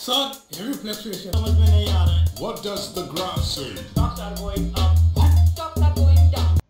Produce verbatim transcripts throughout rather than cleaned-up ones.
Son, heavy fluctuation. समझ में नहीं आ रहा है. What does the graph say? Stocks are going up. What? Stocks are going down.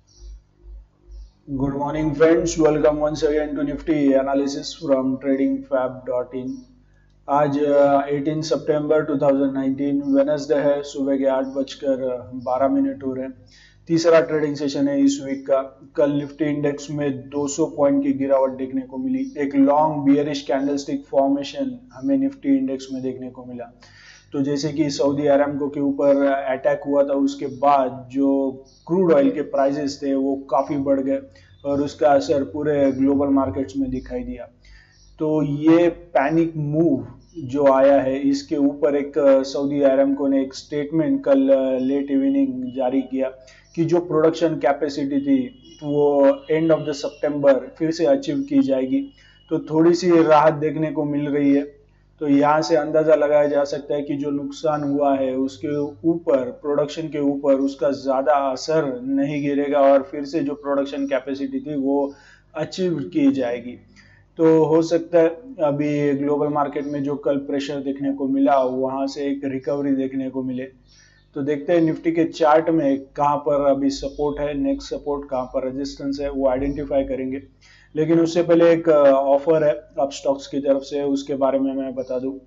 Good morning, friends. Welcome once again to Nifty analysis from trading fab dot in. आज अठारह सितंबर दो हज़ार उन्नीस वेडनेसडे है. सुबह के आठ बजकर बारह मिनट हो रहे हैं. तीसरा ट्रेडिंग सेशन है इस वीक का. कल निफ्टी इंडेक्स में दो सौ पॉइंट की गिरावट देखने को मिली. एक लॉन्ग बियरिश कैंडलस्टिक फॉर्मेशन हमें निफ्टी इंडेक्स में देखने को मिला. तो जैसे कि सऊदी अरामको के ऊपर अटैक हुआ था, उसके बाद जो क्रूड ऑयल के प्राइसेस थे वो काफ़ी बढ़ गए और उसका असर पूरे ग्लोबल मार्केट्स में दिखाई दिया. तो ये पैनिक मूव जो आया है, इसके ऊपर एक सऊदी अरामको ने एक स्टेटमेंट कल लेट इवनिंग जारी किया कि जो प्रोडक्शन कैपेसिटी थी वो एंड ऑफ द सितंबर फिर से अचीव की जाएगी. तो थोड़ी सी राहत देखने को मिल रही है. तो यहाँ से अंदाज़ा लगाया जा सकता है कि जो नुकसान हुआ है उसके ऊपर, प्रोडक्शन के ऊपर उसका ज़्यादा असर नहीं गिरेगा और फिर से जो प्रोडक्शन कैपेसिटी थी वो अचीव की जाएगी. तो हो सकता है अभी ग्लोबल मार्केट में जो कल प्रेशर देखने को मिला वहाँ से एक रिकवरी देखने को मिले. तो देखते हैं निफ्टी के चार्ट में कहाँ पर अभी सपोर्ट है, नेक्स्ट सपोर्ट कहाँ पर रेजिस्टेंस है, वो आइडेंटिफाई करेंगे. लेकिन उससे पहले एक ऑफर है अपस्टॉक्स की तरफ से, उसके बारे में मैं बता दूं.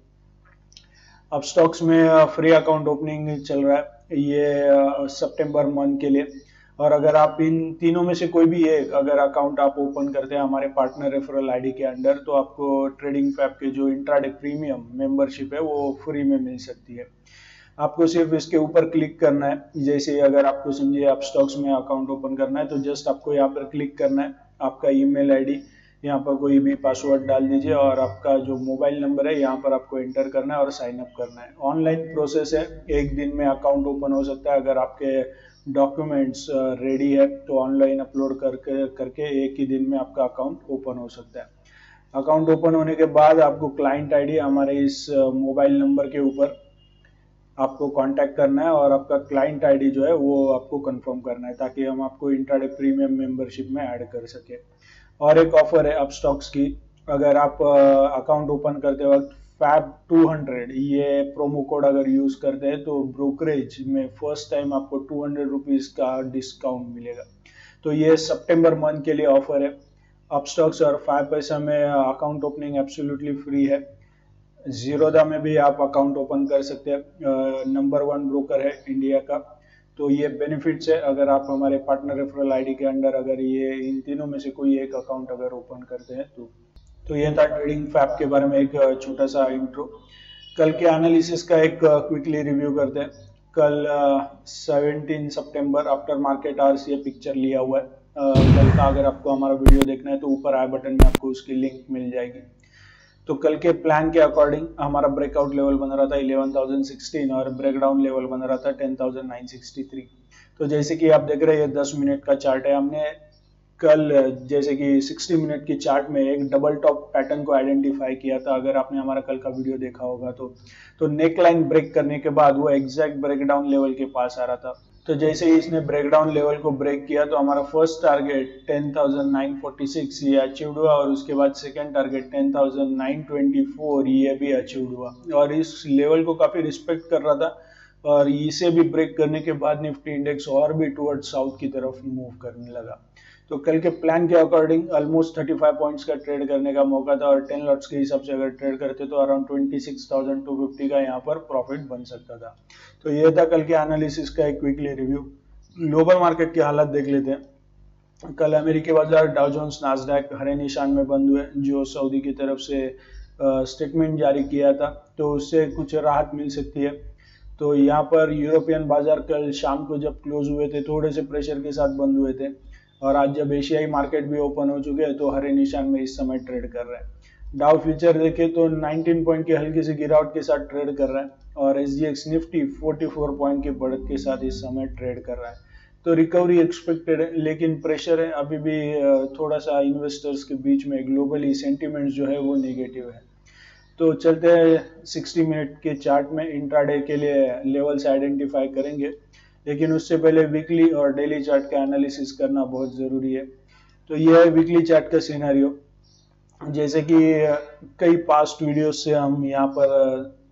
अपस्टॉक्स में फ्री अकाउंट ओपनिंग चल रहा है ये सितंबर मंथ के लिए. और अगर आप इन तीनों में से कोई भी एक अगर अकाउंट आप ओपन करते हैं हमारे पार्टनर रेफरल आईडी के अंडर, तो आपको ट्रेडिंग फैब के जो इंट्राडे प्रीमियम मेंबरशिप है वो फ्री में मिल सकती है. आपको सिर्फ इसके ऊपर क्लिक करना है. जैसे अगर आपको समझिए अपस्टॉक्स में अकाउंट ओपन करना है तो जस्ट आपको यहाँ पर क्लिक करना है. आपका ईमेल आईडी, यहाँ पर कोई भी पासवर्ड डाल दीजिए और आपका जो मोबाइल नंबर है यहाँ पर आपको एंटर करना है और साइन अप करना है. ऑनलाइन प्रोसेस है, एक दिन में अकाउंट ओपन हो सकता है. अगर आपके डॉक्यूमेंट्स रेडी है तो ऑनलाइन अपलोड करके करके एक ही दिन में आपका अकाउंट ओपन हो सकता है. अकाउंट ओपन होने के बाद आपको क्लाइंट आईडी हमारे इस मोबाइल नंबर के ऊपर आपको कांटेक्ट करना है और आपका क्लाइंट आईडी जो है वो आपको कंफर्म करना है ताकि हम आपको इंट्राडे प्रीमियम मेंबरशिप में ऐड कर सके. और एक ऑफर है अपस्टॉक्स की. अगर आप अकाउंट ओपन करते वक्त फैब टू हंड्रेड ये प्रोमो कोड अगर यूज करते हैं तो ब्रोकरेज में फर्स्ट टाइम आपको टू हंड्रेड रुपीज का डिस्काउंट मिलेगा. तो ये सितंबर मंथ के लिए ऑफर है. अपस्टॉक्स और फैब पैसा में अकाउंट ओपनिंग एब्सोल्युटली फ्री है. जीरोधा में भी आप अकाउंट ओपन कर सकते हैं. नंबर वन ब्रोकर है इंडिया का. तो ये बेनिफिट्स है अगर आप हमारे पार्टनर रेफरल आईडी के अंडर अगर ये इन तीनों में से कोई एक अकाउंट अगर ओपन करते हैं तो. तो ये था ट्रेडिंग फैब के बारे में एक छोटा सा इंट्रो. कल के एनालिसिस का एक क्विकली रिव्यू करते हैं. कल सत्रह सितंबर आफ्टर मार्केट आवर्स ये पिक्चर लिया हुआ है. कल का अगर आपको हमारा वीडियो देखना है तो ऊपर आई बटन में आपको उसकी लिंक मिल जाएगी. तो कल के प्लान के अकॉर्डिंग हमारा ब्रेकआउट लेवल बन रहा था इलेवन थाउजेंड सिक्सटीन और ब्रेकडाउन लेवल बन रहा था ten thousand nine sixty three. तो जैसे कि आप देख रहे हैं ये दस मिनट का चार्ट है. हमने कल जैसे कि साठ मिनट की चार्ट में एक डबल टॉप पैटर्न को आइडेंटिफाई किया था. अगर आपने हमारा कल का वीडियो देखा होगा तो तो नेक लाइन ब्रेक करने के बाद वो एग्जैक्ट ब्रेकडाउन लेवल के पास आ रहा था. तो जैसे ही इसने ब्रेकडाउन लेवल को ब्रेक किया तो हमारा first target ten thousand nine forty six ये अचीव्ड हुआ और उसके बाद second target ten thousand nine twenty four ये भी अचीव्ड हुआ और इस लेवल को काफी रिस्पेक्ट कर रहा था. और इसे भी ब्रेक करने के बाद निफ्टी इंडेक्स और भी टुवर्ड साउथ की तरफ मूव करने लगा. तो कल के प्लान के अकॉर्डिंग ऑलमोस्ट पैंतीस पॉइंट्स का ट्रेड करने का मौका था और टेन लॉट्स के हिसाब से अगर ट्रेड करते तो अराउंड छब्बीस हज़ार दो सौ पचास का यहाँ पर प्रॉफिट बन सकता था. तो ये था कल के एनालिसिस का एक क्विकली रिव्यू. ग्लोबल मार्केट की हालत देख लेते हैं. कल अमेरिकी बाजार डाउ जोन्स नास्डैक हरे निशान में बंद हुए. जो सऊदी की तरफ से स्टेटमेंट जारी किया था तो उससे कुछ राहत मिल सकती है. तो यहाँ पर यूरोपियन बाजार कल शाम को जब क्लोज हुए थे थोड़े से प्रेशर के साथ बंद हुए थे और आज जब एशियाई मार्केट भी ओपन हो चुके हैं तो हरे निशान में इस समय ट्रेड कर रहे हैं. डाउ फ्यूचर देखे तो उन्नीस पॉइंट की हल्की सी गिरावट के साथ ट्रेड कर रहा है और एसजीएक्स निफ्टी चौवालीस पॉइंट की बढ़त के साथ इस समय ट्रेड कर रहा है. तो रिकवरी एक्सपेक्टेड है लेकिन प्रेशर है अभी भी. थोड़ा सा इन्वेस्टर्स के बीच में ग्लोबली सेंटिमेंट्स जो है वो नेगेटिव है. तो चलते हैं साठ मिनट के चार्ट में. इंट्राडे के लिए लेवल्स आइडेंटिफाई करेंगे लेकिन उससे पहले वीकली और डेली चार्ट का एनालिसिस करना बहुत ज़रूरी है. तो यह है वीकली चार्ट का सिनेरियो. जैसे कि कई पास्ट वीडियोस से हम यहाँ पर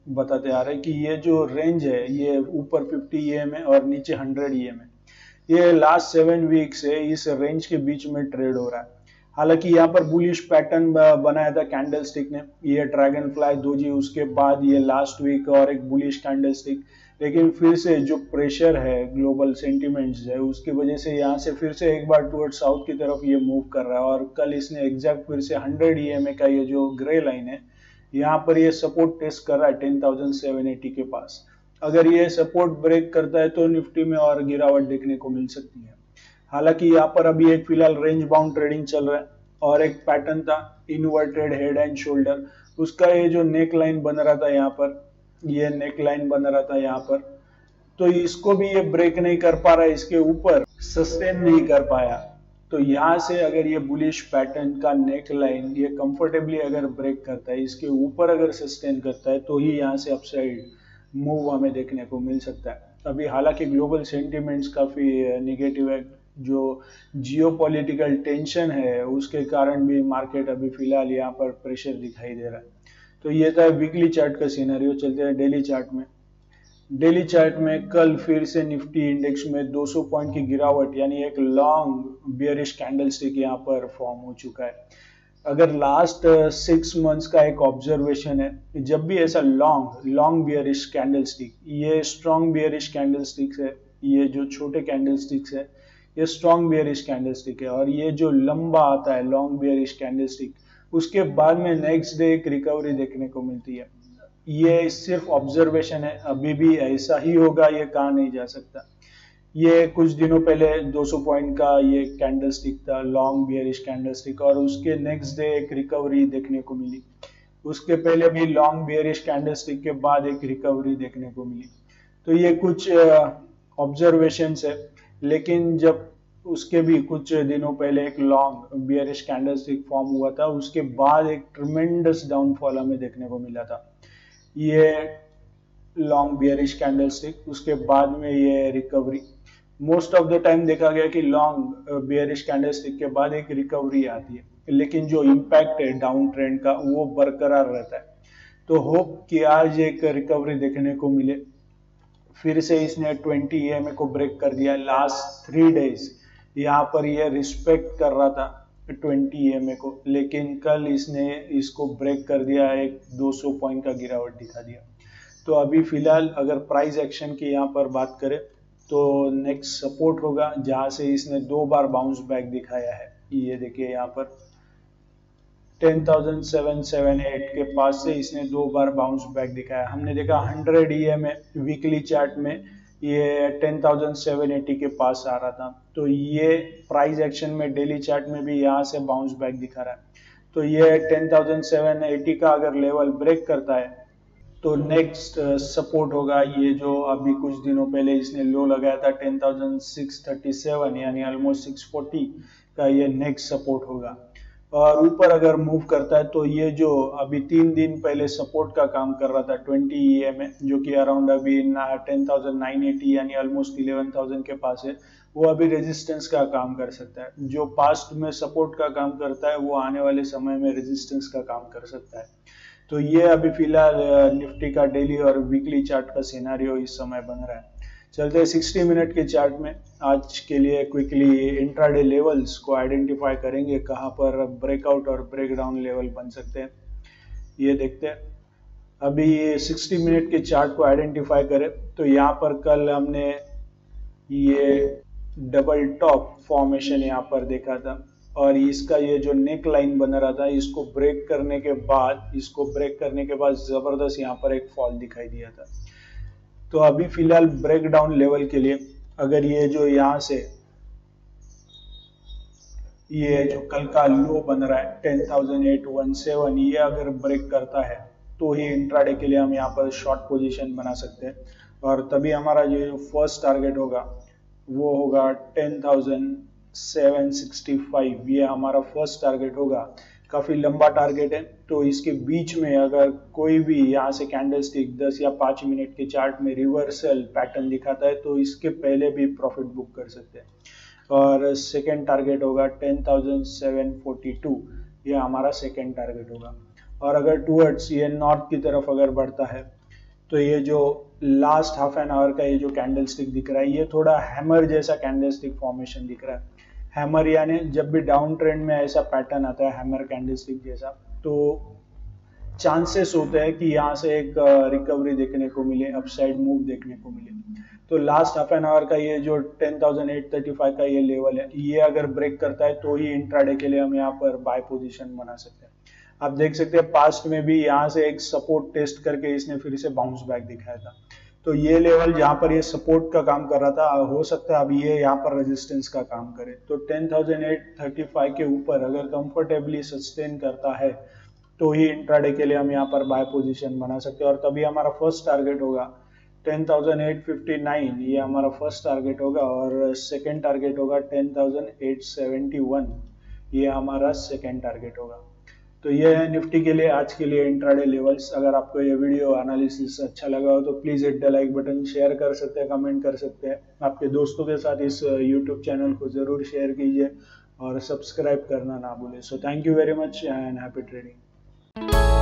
बताते आ रहे हैं कि ये जो रेंज है ये ऊपर फिफ्टी ई एम है और नीचे हंड्रेड ई एम है, ये लास्ट सेवन वीक से इस रेंज के बीच में ट्रेड हो रहा है। हालांकि यहाँ पर बुलिश पैटर्न बनाया था कैंडल स्टिक ने, ये ड्रैगन फ्लाई दोजी, उसके बाद ये लास्ट वीक और एक बुलिश कैंडल स्टिक, लेकिन फिर से जो प्रेशर है ग्लोबल सेंटिमेंट्स है उसकी वजह से यहाँ से फिर से एक बार टुवर्ड साउथ की तरफ ये मूव कर रहा है। और कल इसने एग्जैक्ट फिर से हंड्रेड ई एम ए का ये जो ग्रे लाइन है यहाँ पर ये सपोर्ट टेस्ट कर रहा है टेन थाउजेंड सेवन एटी के पास। अगर ये सपोर्ट ब्रेक करता है तो निफ्टी में और गिरावट देखने को मिल सकती है। हालांकि यहाँ पर अभी एक फिलहाल रेंज बाउंड ट्रेडिंग चल रहा है और एक पैटर्न था इन्वर्टेड हेड एंड शोल्डर, उसका ये जो नेक लाइन बन रहा था यहाँ पर, ये नेक लाइन बन रहा था यहाँ पर, तो इसको भी ये ब्रेक नहीं कर पा रहा है, इसके ऊपर सस्टेन नहीं कर पाया। तो यहाँ से अगर ये बुलिश पैटर्न का नेक लाइन ये कंफर्टेबली अगर ब्रेक करता है, इसके ऊपर अगर सस्टेन करता है तो ही यहाँ से अपसाइड मूव हमें देखने को मिल सकता है। अभी हालांकि ग्लोबल सेंटिमेंट्स काफी निगेटिव है, जो जियोपॉलिटिकल टेंशन है उसके कारण भी मार्केट अभी फिलहाल यहाँ पर प्रेशर दिखाई दे रहा है। तो ये था वीकली चार्ट का सिनेरियो। चलते हैं डेली चार्ट में। डेली चार्ट में कल फिर से निफ्टी इंडेक्स में दो सौ पॉइंट की गिरावट, यानी एक लॉन्ग बियरिश कैंडल स्टिक यहाँ पर फॉर्म हो चुका है। अगर लास्ट सिक्स मंथ्स का एक ऑब्जर्वेशन है, जब भी ऐसा long long bearish candlestick, ये स्ट्रॉन्ग बियरिश कैंडल स्टिक्स है, ये जो छोटे कैंडल स्टिक्स है ये स्ट्रॉन्ग बियरिश कैंडल स्टिक है, और ये जो लंबा आता है लॉन्ग बियरिश कैंडल स्टिक, उसके बाद में नेक्स्ट डे एक रिकवरी देखने को मिलती है। ये सिर्फ ऑब्जर्वेशन है, अभी भी ऐसा ही होगा ये कहा नहीं जा सकता। ये कुछ दिनों पहले दो सौ पॉइंट का ये कैंडल स्टिक था, लॉन्ग बियरिश कैंडल स्टिक, और उसके नेक्स्ट डे एक रिकवरी देखने को मिली। उसके पहले भी लॉन्ग बियरिश कैंडल स्टिक के बाद एक रिकवरी देखने को मिली। तो ये कुछ ऑब्जर्वेशंस है, लेकिन जब उसके भी कुछ दिनों पहले एक long bearish candlestick form हुआ था, उसके बाद एक ट्रिमेंडस डाउनफॉल हमें देखने को मिला था। ये लॉन्ग बियरिश कैंडल स्टिक, उसके बाद में ये recovery. Most of the time देखा गया कि लॉन्ग बियरिश कैंडल स्टिक के बाद एक रिकवरी आती है, लेकिन जो इम्पैक्ट है डाउन ट्रेंड का वो बरकरार रहता है। तो होप कि आज एक रिकवरी देखने को मिले। फिर से इसने ट्वेंटी ई एम ए को ब्रेक कर दिया। लास्ट थ्री डेज यहाँ पर ये रिस्पेक्ट कर रहा था ट्वेंटी ई एम ए को, लेकिन कल इसने इसको ब्रेक कर दिया, एक दो सौ पॉइंट का गिरावट दिखा दिया। तो अभी फिलहाल अगर प्राइस एक्शन की यहाँ पर बात करें तो नेक्स्ट सपोर्ट होगा जहां से इसने दो बार बाउंस बैक दिखाया है। ये देखिए यहाँ पर ten thousand seven seven eight के पास से इसने दो बार बाउंस बैक दिखाया। हमने देखा hundred E M A weekly chart में ये टेन थाउजेंड सेवन एटी के पास आ रहा था। तो ये प्राइस एक्शन में डेली चार्ट में भी यहाँ से बाउंस बैक दिखा रहा है। तो ये टेन थाउजेंड सेवन एटी का अगर लेवल ब्रेक करता है तो नेक्स्ट सपोर्ट होगा ये जो अभी कुछ दिनों पहले इसने लो लगाया था ten thousand six thirty seven, यानी ऑलमोस्ट सिक्स फोर्टी का ये नेक्स्ट सपोर्ट होगा। और ऊपर अगर मूव करता है तो ये जो अभी तीन दिन पहले सपोर्ट का काम कर रहा था ट्वेंटी ई एम ए, जो कि अराउंड अभी टेन थाउजेंड नाइन एटी यानी ऑलमोस्ट इलेवन थाउजेंड के पास है, वो अभी रेजिस्टेंस का काम कर सकता है। जो पास्ट में सपोर्ट का काम करता है वो आने वाले समय में रेजिस्टेंस का काम कर सकता है। तो ये अभी फिलहाल निफ्टी का डेली और वीकली चार्ट का सिनेरियो इस समय बन रहा है। चलते हैं सिक्सटी मिनट के चार्ट में। आज के लिए क्विकली इंट्राडे लेवल्स को आइडेंटिफाई करेंगे, कहां पर ब्रेकआउट और ब्रेकडाउन लेवल बन सकते हैं ये देखते हैं। अभी ये सिक्सटी मिनट के चार्ट को आइडेंटिफाई करें तो यहाँ पर कल हमने ये डबल टॉप फॉर्मेशन यहाँ पर देखा था, और इसका ये जो नेक लाइन बन रहा था इसको ब्रेक करने के बाद इसको ब्रेक करने के बाद जबरदस्त यहाँ पर एक फॉल दिखाई दिया था। तो अभी फिलहाल ब्रेकडाउन लेवल के लिए अगर ये जो यहाँ से ये जो कल का लो बन रहा है ten thousand eight one seven, ये अगर ब्रेक करता है तो ही इंट्राडे के लिए हम यहाँ पर शॉर्ट पोजीशन बना सकते हैं। और तभी हमारा जो फर्स्ट टारगेट होगा वो होगा ten thousand seven sixty five, ये हमारा फर्स्ट टारगेट होगा। काफी लंबा टारगेट है, तो इसके बीच में अगर कोई भी यहाँ से कैंडल स्टिक दस या पाँच मिनट के चार्ट में रिवर्सल पैटर्न दिखाता है तो इसके पहले भी प्रॉफिट बुक कर सकते हैं। और सेकेंड टारगेट होगा ten thousand seven forty two, ये हमारा सेकेंड टारगेट होगा। और अगर टूवर्ड्स ये नॉर्थ की तरफ अगर बढ़ता है तो ये जो लास्ट हाफ एन आवर का ये जो कैंडल स्टिक दिख रहा है, ये थोड़ा हैमर जैसा कैंडल स्टिक फॉर्मेशन दिख रहा है। हैमर यानी जब भी डाउन ट्रेंड में ऐसा पैटर्न आता है हैमर कैंडल स्टिक जैसा, तो चांसेस होते हैं कि यहाँ से एक रिकवरी देखने को मिले, अपसाइड मूव देखने को मिले। तो लास्ट हाफ एन आवर का ये जो ten thousand eight thirty five का ये लेवल है, ये अगर ब्रेक करता है तो ही इंट्राडे के लिए हम यहाँ पर बाय पोजीशन बना सकते हैं। आप देख सकते हैं पास्ट में भी यहाँ से एक सपोर्ट टेस्ट करके इसने फिर से बाउंस बैक दिखाया था। तो ये लेवल जहाँ पर ये सपोर्ट का काम कर रहा था, हो सकता है अब ये यहाँ पर रेजिस्टेंस का काम करे। तो ten thousand eight thirty five के ऊपर अगर कंफर्टेबली सस्टेन करता है तो ही इंट्राडे के लिए हम यहाँ पर बाय पोजीशन बना सकते हैं। और तभी हमारा फर्स्ट टारगेट होगा ten thousand eight fifty nine, ये हमारा फर्स्ट टारगेट होगा। और सेकेंड टारगेट होगा ten thousand eight seventy one, ये हमारा सेकेंड टारगेट होगा। तो ये है निफ्टी के लिए आज के लिए इंट्राडे लेवल्स। अगर आपको ये वीडियो एनालिसिस अच्छा लगा हो तो please hit the like button, share कर सकते हैं, कमेंट कर सकते हैं। आपके दोस्तों के साथ इस यूट्यूब चैनल को जरूर शेयर कीजिए और सब्सक्राइब करना ना भूलें। So thank you very much and happy trading.